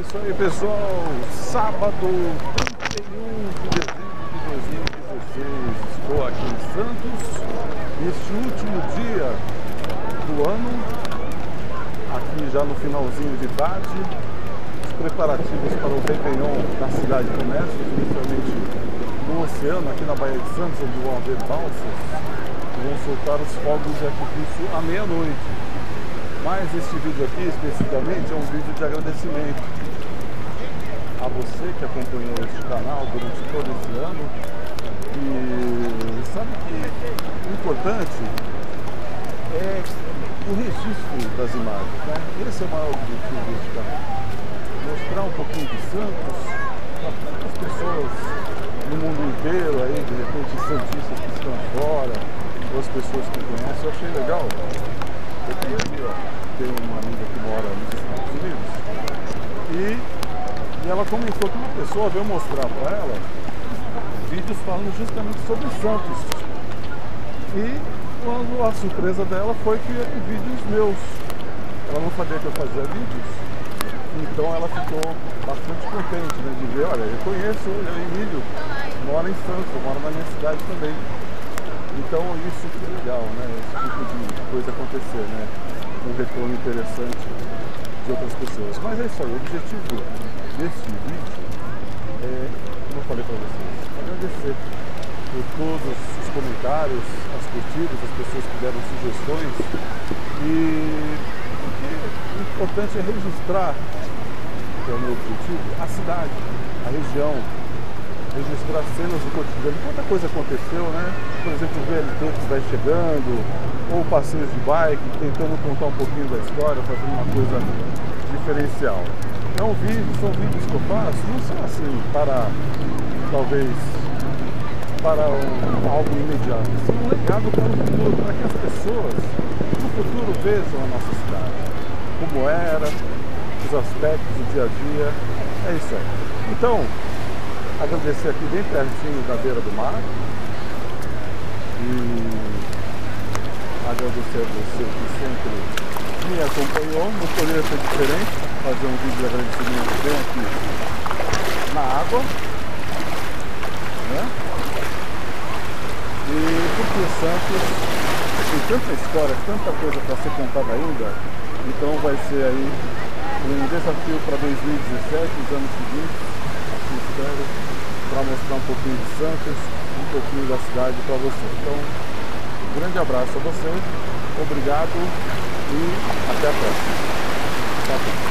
isso aí, pessoal. Sábado 31 de dezembro de 2016. Estou aqui em Santos, neste último dia do ano, aqui já no finalzinho de tarde. Os preparativos para o Réveillon na cidade de comércio, principalmente no oceano, aqui na Baía de Santos, onde vão haver balsas, vão soltar os fogos de artifício à meia-noite. Mas este vídeo aqui, especificamente, é um vídeo de agradecimento a você que acompanhou este canal durante todo esse ano. E sabe que o importante é o registro das imagens, né? Esse é o maior objetivo deste canal. Mostrar um pouquinho de Santos para as pessoas no mundo inteiro, aí, de repente, santistas que estão fora, ou as pessoas que conhecem. Eu achei legal. Eu tenho aqui, ó, tenho uma amiga que mora nos Estados Unidos e ela comentou que uma pessoa veio mostrar para ela vídeos falando justamente sobre Santos. E quando a surpresa dela foi que eram vídeos meus. Ela não sabia que eu fazia vídeos, então ela ficou bastante contente, né, de ver, olha, eu conheço o Emílio, mora em Santos, mora na minha cidade também. Então isso que é legal, né? Esse tipo de coisa acontecer, né? Um retorno interessante de outras pessoas. Mas é isso aí, o objetivo desse vídeo é, como eu falei para vocês, agradecer por todos os comentários, as curtidas, as pessoas que deram sugestões. E o importante é registrar, que é o meu objetivo, a cidade, a região, registrar cenas do cotidiano. Quanta coisa aconteceu, né? Por exemplo, o VLT que vai chegando, ou passeios de bike, tentando contar um pouquinho da história, fazendo uma coisa diferencial. São vídeos que eu faço, não são assim para, talvez, para algo imediato. São um legado para o futuro, para que as pessoas no futuro vejam a nossa cidade, como era, os aspectos do dia a dia. É isso aí. Então, agradecer aqui bem pertinho da beira do mar e agradecer a você que sempre me acompanhou. Não poderia ser diferente, fazer um vídeo de agradecimento bem aqui na água, né? E porque Santos tem tanta história, tanta coisa para ser contada ainda, então vai ser aí um desafio para 2017, os anos seguintes. Espero, para mostrar um pouquinho de Santos, um pouquinho da cidade para você. Então, um grande abraço a você, obrigado e até a próxima. Tchau.